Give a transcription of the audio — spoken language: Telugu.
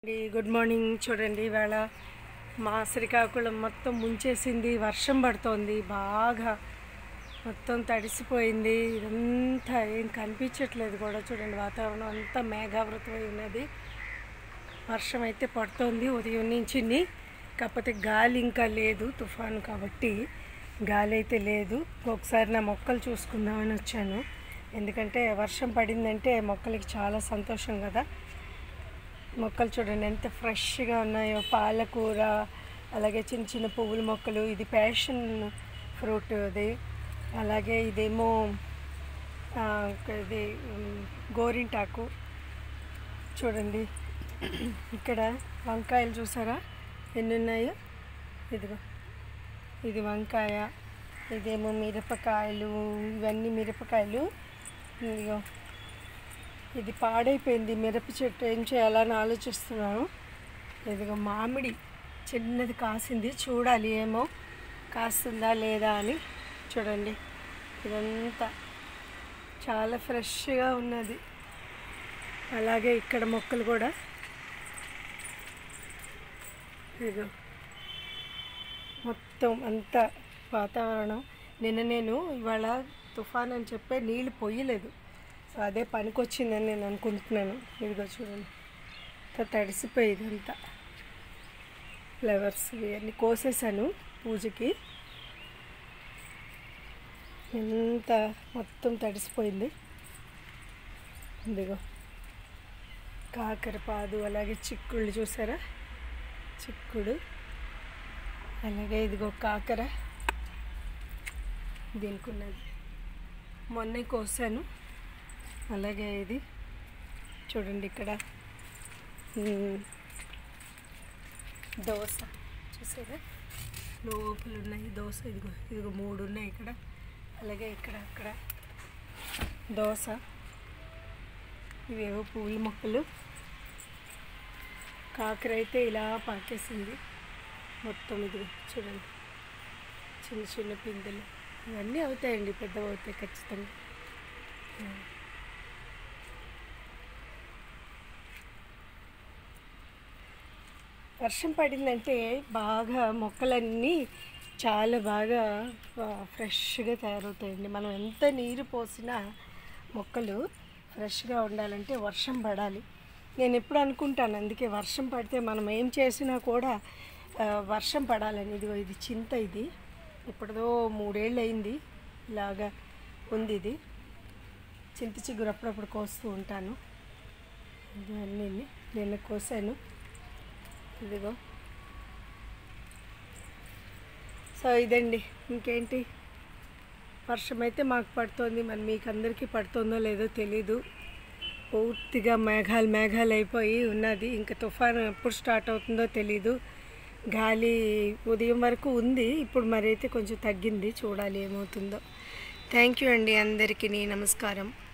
Good morning. చూడండి, ఇవాళ మా శ్రీకాకుళం మొత్తం ముంచేసింది. వర్షం పడుతోంది బాగా, మొత్తం తడిసిపోయింది. ఇదంతా ఏం కనిపించట్లేదు కూడా. చూడండి, వాతావరణం అంతా మేఘావృతమై ఉన్నది. వర్షం అయితే పడుతోంది ఉదయం నుంచి. కాకపోతే గాలి ఇంకా లేదు, తుఫాను కాబట్టి గాలి అయితే లేదు. ఒకసారి నా మొక్కలు చూసుకుందామని వచ్చాను. ఎందుకంటే వర్షం పడిందంటే మొక్కలకి చాలా సంతోషం కదా. మొక్కలు చూడండి ఎంత ఫ్రెష్గా ఉన్నాయో. పాలకూర, అలాగే చిన్న చిన్న పువ్వుల మొక్కలు. ఇది ప్యాషన్ ఫ్రూట్ అది. అలాగే ఇదేమో ఇది గోరింటాకు. చూడండి, ఇక్కడ వంకాయలు చూసారా ఎన్ని ఉన్నాయో. ఇదిగో, ఇది వంకాయ. ఇదేమో మిరపకాయలు. ఇవన్నీ మిరపకాయలు. ఇదిగో, ఇది పాడైపోయింది మిరప చెట్టు, ఏం చేయాలని ఆలోచిస్తున్నాను. ఇదిగో మామిడి చిన్నది కాసింది, చూడాలి ఏమో కాస్తుందా లేదా అని. చూడండి, ఇదంతా చాలా ఫ్రెష్గా ఉన్నది. అలాగే ఇక్కడ మొక్కలు కూడా. ఇదిగో మొత్తం అంతా వాతావరణం. నేను ఇవాళ తుఫాన్ అని చెప్పే నీళ్ళు పొయ్యలేదు, సో అదే పనికొచ్చిందని నేను అనుకుంటున్నాను. ఇదిగో చూడండి, తడిసిపోయేది అంతా. ఫ్లవర్స్ ఇవన్నీ కోసేసాను పూజకి. ఎంత మొత్తం తడిసిపోయింది. ఇదిగో కాకరపాదు, అలాగే చిక్కుళ్ళు చూసారా, చిక్కుడు. అలాగే ఇదిగో కాకర, దీనికి ఉన్నది మొన్నే కోసాను. అలాగే ఇది చూడండి, ఇక్కడ దోస చూసారా, లోపలు ఉన్నాయి దోస. ఇదిగో ఇదిగో 3 ఉన్నాయి ఇక్కడ. అలాగే అక్కడ దోస. ఇవేవో పూల మొక్కలు. కాకర అయితే ఇలా పాకేసింది మొత్తం. ఇదిగో చూడండి, చిన్న చిన్న పిందెలు. ఇవన్నీ అవుతాయండి, పెద్దవి అవుతాయి ఖచ్చితంగా. వర్షం పడిందంటే బాగా మొక్కలన్నీ చాలా బాగా ఫ్రెష్గా తయారవుతాయండి. మనం ఎంత నీరు పోసినా మొక్కలు ఫ్రెష్గా ఉండాలంటే వర్షం పడాలి. నేను ఎప్పుడు అనుకుంటాను, అందుకే వర్షం పడితే మనం ఏం చేసినా కూడా వర్షం పడాలని. ఇదిగో ఇది చింత. ఇది ఇప్పుడుదో 3 ఏళ్ళు అయింది ఇలాగా ఉంది. ఇది చింత చిగురు అప్పుడప్పుడు కోస్తూ ఉంటాను. ఇవన్నీ నిన్న కోసాను. ఇదిగో, సో ఇదండి. ఇంకేంటి, వర్షం అయితే మాకు పడుతోంది. మరి మీకు అందరికీ పడుతుందో లేదో తెలీదు. పూర్తిగా మేఘాలు అయిపోయి ఉన్నది. ఇంకా తుఫాను ఎప్పుడు స్టార్ట్ అవుతుందో తెలీదు. గాలి ఉదయం వరకు ఉంది, ఇప్పుడు మరి అయితే కొంచెం తగ్గింది. చూడాలి ఏమవుతుందో. థ్యాంక్ యూ అండి అందరికీ. నమస్కారం.